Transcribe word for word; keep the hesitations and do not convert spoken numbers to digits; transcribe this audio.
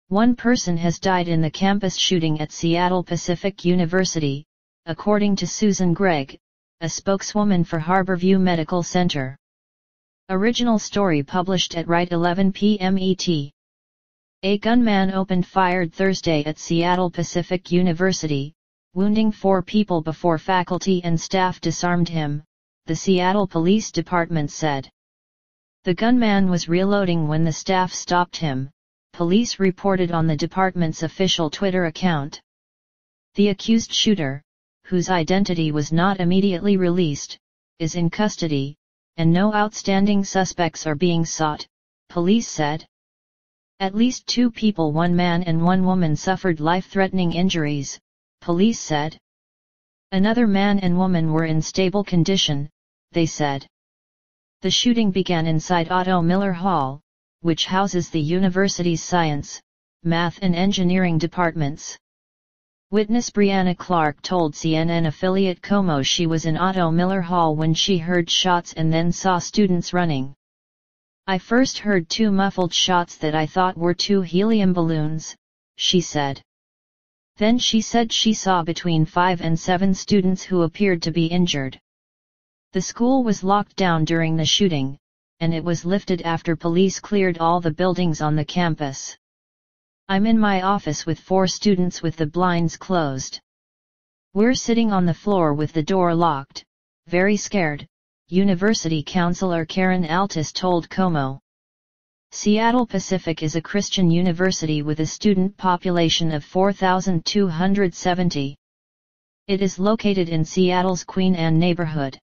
One person has died in the campus shooting at Seattle Pacific University, according to Susan Gregg, a spokeswoman for Harborview Medical Center. Original story published at right eleven p m E T. A gunman opened fire Thursday at Seattle Pacific University, wounding four people before faculty and staff disarmed him, the Seattle Police Department said. The gunman was reloading when the staff stopped him, police reported on the department's official Twitter account. The accused shooter, whose identity was not immediately released, is in custody, and no outstanding suspects are being sought, police said. At least two people, one man and one woman, suffered life-threatening injuries, police said. Another man and woman were in stable condition, they said. The shooting began inside Otto Miller Hall, which houses the university's science, math and engineering departments. Witness Brianna Clark told C N N affiliate KOMO she was in Otto Miller Hall when she heard shots and then saw students running. I first heard two muffled shots that I thought were two helium balloons, she said. Then she said she saw between five and seven students who appeared to be injured. The school was locked down during the shooting, and it was lifted after police cleared all the buildings on the campus. I'm in my office with four students with the blinds closed. We're sitting on the floor with the door locked, very scared, University Counselor Karen Altus told KOMO. Seattle Pacific is a Christian university with a student population of four thousand two hundred seventy. It is located in Seattle's Queen Anne neighborhood.